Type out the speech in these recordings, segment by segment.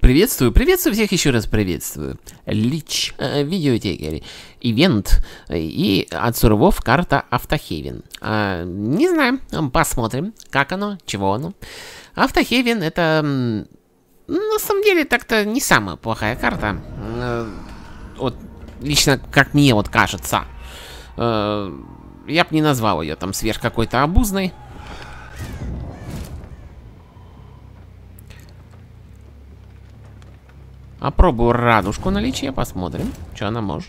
Приветствую всех еще раз приветствую. Лич, видеотекер, ивент и от Сурвов карта Автохевен. Не знаю, посмотрим, как оно, чего оно. Автохевен это, на самом деле, так-то не самая плохая карта. Вот, лично, как мне вот кажется. Я бы не назвал ее там сверх какой-то обузной. Опробую радужку наличия, посмотрим, что она может.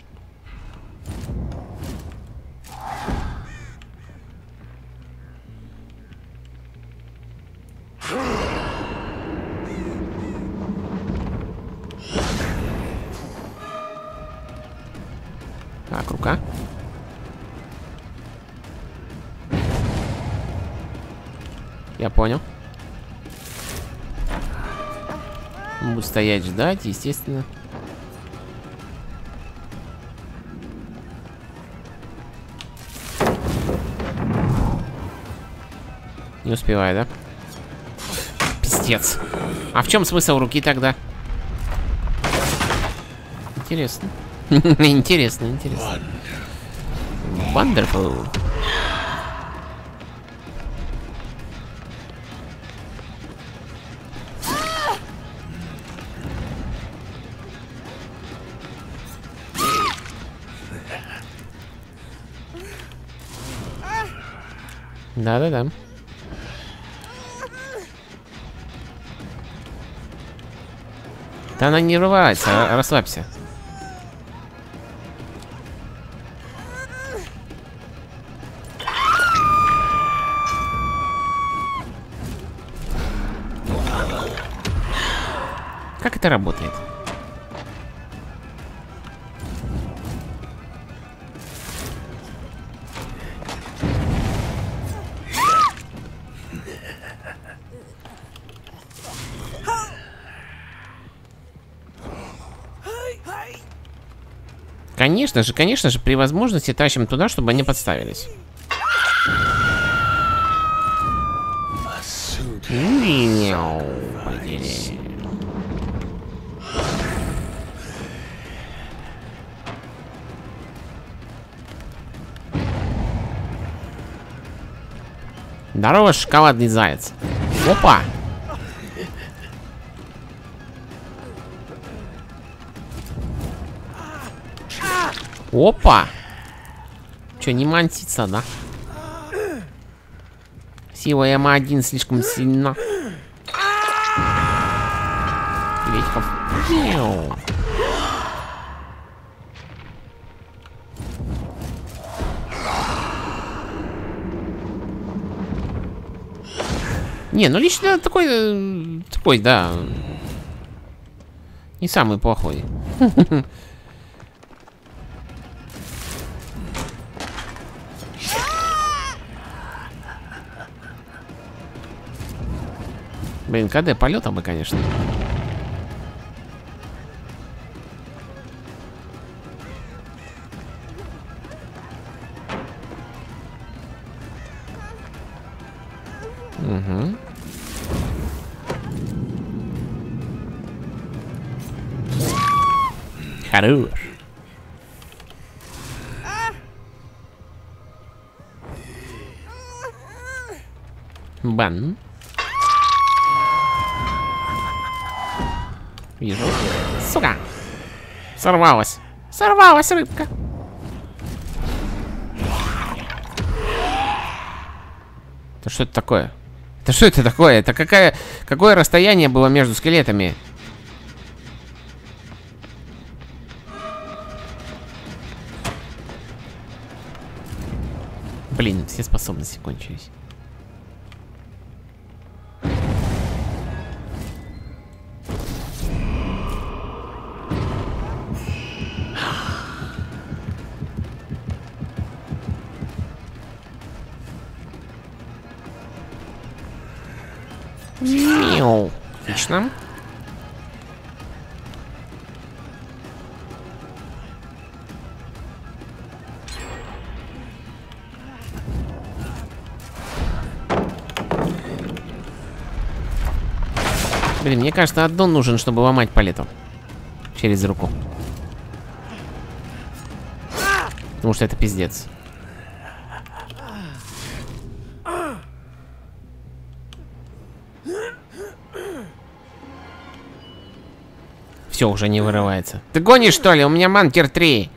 Так, рука. Я понял. Буду стоять, ждать, естественно. Не успеваю, да? Пиздец. А в чем смысл руки тогда? Интересно. Интересно. Wonderful. Да. Да она не рвается, расслабься. Как это работает? Конечно же, при возможности тащим туда, чтобы они подставились. Здорово, шоколадный заяц. Опа! Опа! Чё, не мансится, да? Сила М1 слишком сильна. Ветьков. Не, ну лично такой, да. Не самый плохой. Блин, КД полета бы, конечно. Угу. Хорош. Бан. Вижу. Сука. Сорвалась. Сорвалась рыбка. Это что это такое? Это что это такое? Это какое расстояние было между скелетами? Блин, все способности кончились. Мяу. Отлично. Блин, мне кажется, аддон нужен, чтобы ломать палету. Через руку. Потому что это пиздец. Все, уже не вырывается. Ты гонишь, что ли? У меня манкер 3.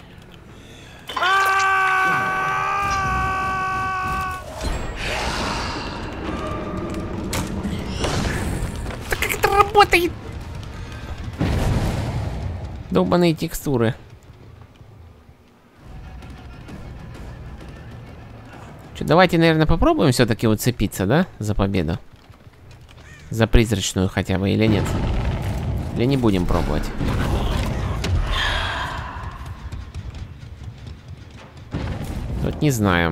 Да как это работает? Долбаные текстуры. Что, давайте, наверное, попробуем все-таки уцепиться, да? За победу. За призрачную хотя бы, или нет? Или не будем пробовать? Вот не знаю.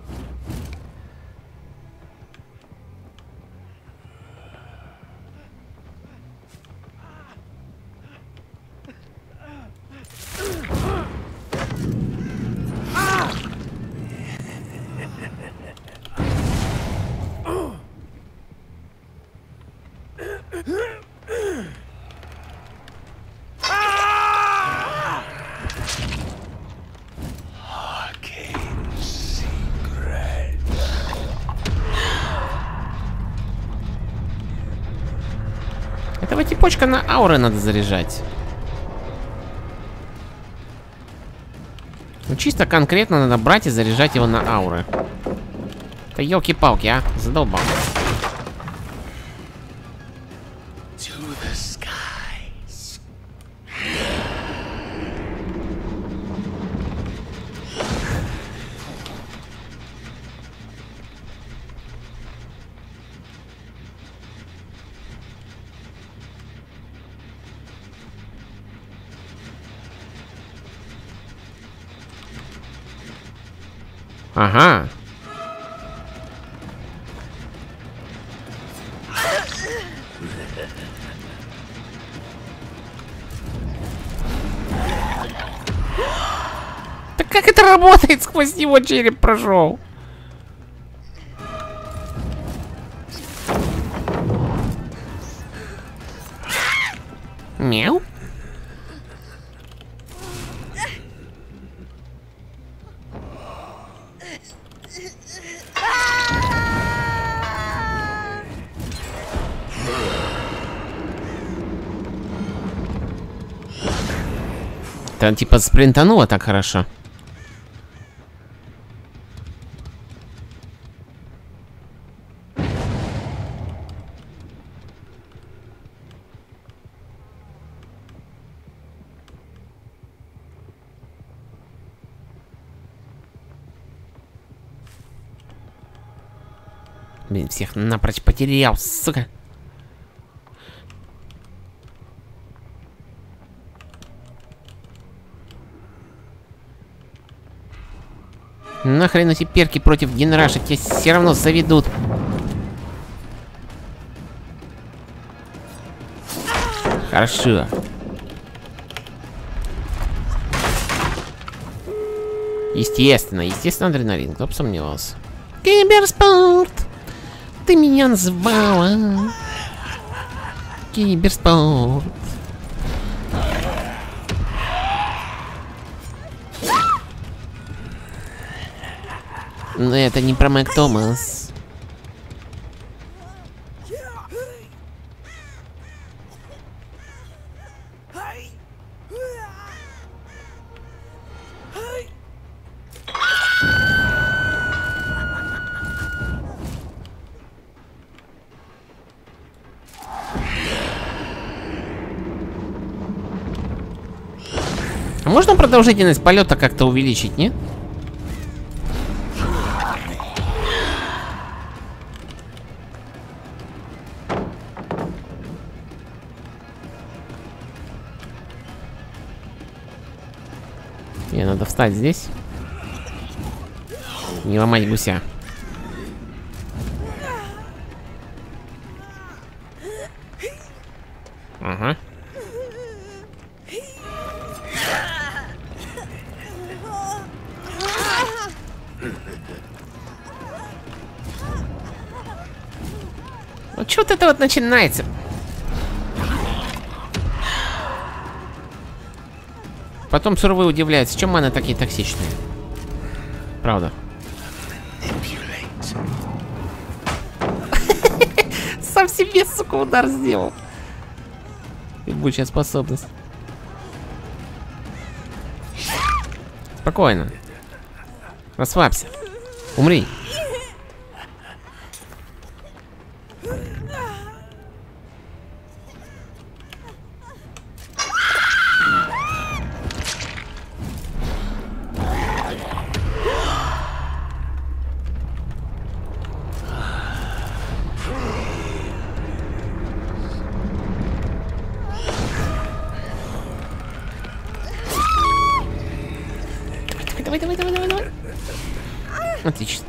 Этого типочка на ауры надо заряжать. Ну, чисто конкретно надо брать и заряжать его на ауры. Да елки-палки, а? Задолбал. Ага. Так как это работает? Сквозь него череп прошел. Мяу. Там типа спринтануло так хорошо. Блин, всех напрочь потерял, сука. Нахрен эти перки против генраша, тебя все равно заведут. Хорошо. Естественно, адреналин, кто бы сомневался. Киберспорт! Ты меня назвала. Киберспорт. Но это не про Мэг Томас. А можно продолжительность полета как-то увеличить, не? Мне надо встать здесь. Не ломать гуся. Ага. Вот что-то это вот начинается. Потом суровый удивляется, чем маны такие токсичные. Правда. Сам себе, сука, удар сделал. Ебучая способность. Спокойно. Расслабься. Умри. Давай. Отлично.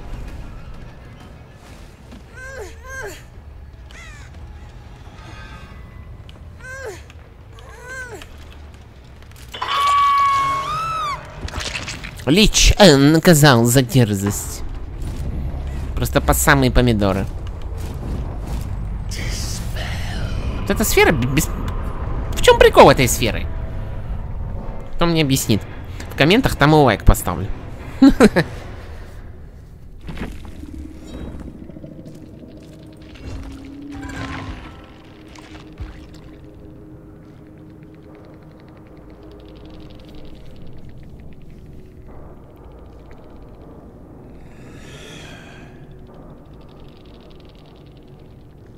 Лич наказал за дерзость. Просто по самые помидоры. Вот эта сфера без... В чем прикол этой сферы? Кто мне объяснит? В комментах там и лайк поставлю.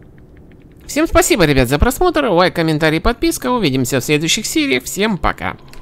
Всем спасибо, ребят, за просмотр. Лайк, комментарий, подписка. Увидимся в следующих сериях. Всем пока.